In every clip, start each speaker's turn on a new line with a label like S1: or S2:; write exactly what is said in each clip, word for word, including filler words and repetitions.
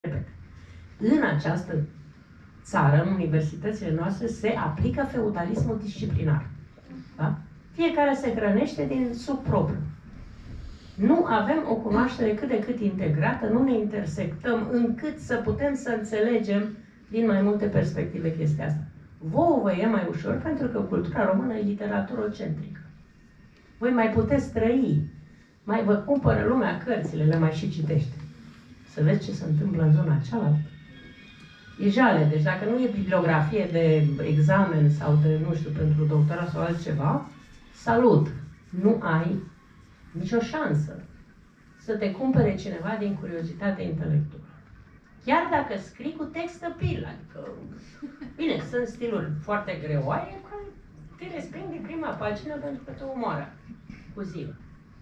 S1: Repet, în această țară, în universitățile noastre, se aplică feudalismul disciplinar. Da? Fiecare se hrănește din sub propriu. Nu avem o cunoaștere cât de cât integrată, nu ne intersectăm încât să putem să înțelegem din mai multe perspective chestia asta. Vouă vă e mai ușor pentru că cultura română e literatură-centrică. Voi mai puteți trăi, mai vă cumpără lumea cărțile, le mai și citește. Să vezi ce se întâmplă în zona cealaltă. E jale, deci dacă nu e bibliografie de examen sau de, nu știu, pentru doctorat sau altceva, salut, nu ai nicio șansă să te cumpere cineva din curiozitate intelectuală. Chiar dacă scrii cu text stăpil, adică, bine, sunt stiluri foarte greoaie care te resping din prima pagină pentru că te omoară cu zile.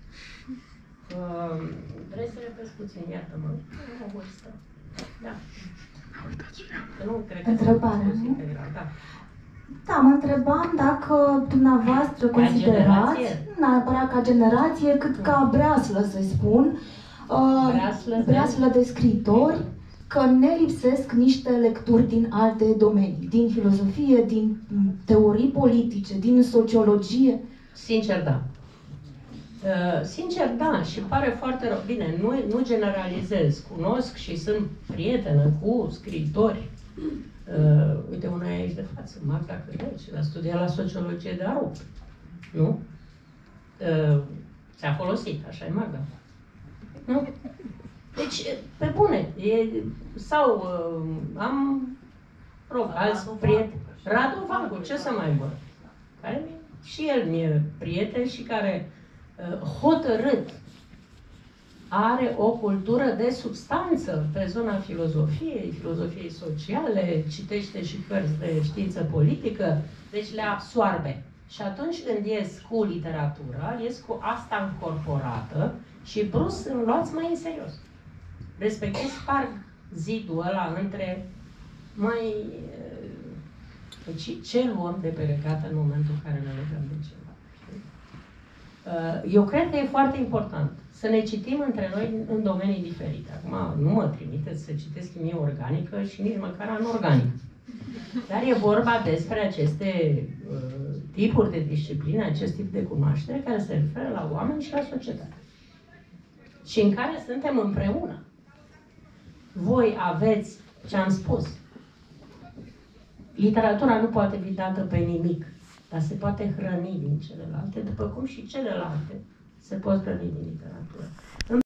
S1: Uh, vrei să repezi puțin, iartă-mă, nu o vârstă. Da. Nu cred că
S2: întrebare, nu?
S1: integral, da.
S2: Da, mă întrebam dacă dumneavoastră
S1: ca
S2: considerați,
S1: generație?
S2: nu neapărat ca generație, cât ca breaslă, să spun, uh,
S1: Breaslă de-
S2: breaslă de scriitori, că ne lipsesc niște lecturi din alte domenii, din filozofie, din teorii politice, din sociologie.
S1: Sincer, da. Uh, sincer, da, și pare foarte rău. Bine, nu, nu generalizez. Cunosc și sunt prietenă cu scriitori. Uh, uite, una e aici de față, Magda Cârneci, a studiat la sociologie de Arup. Nu? Uh, ți-a folosit, așa e Magda. Nu? Deci, pe bune, e, sau uh, am, rog, alți prieteni. Radu Vancu, ce să mai văd? Care și el mi-e prieten și care uh, hotărât are o cultură de substanță pe zona filozofiei, filozofiei sociale, citește și cărți de știință politică, deci le absoarbe. Și atunci când ies cu literatura, ies cu asta încorporată și brusc îmi luați mai în serios. Respectiv sparg zidul ăla între mai... Deci ce luăm de pe regată în momentul în care ne legăm de ceva? Eu cred că e foarte important să ne citim între noi în domenii diferite. Acum nu mă trimiteți să citesc chimie organică și nici măcar anorganică. Dar e vorba despre aceste uh, tipuri de discipline, acest tip de cunoaștere care se referă la oameni și la societate. Și în care suntem împreună. Voi aveți ce am spus. Literatura nu poate fi dată pe nimic, dar se poate hrăni din celelalte, după cum și celelalte se pot hrăni din literatură.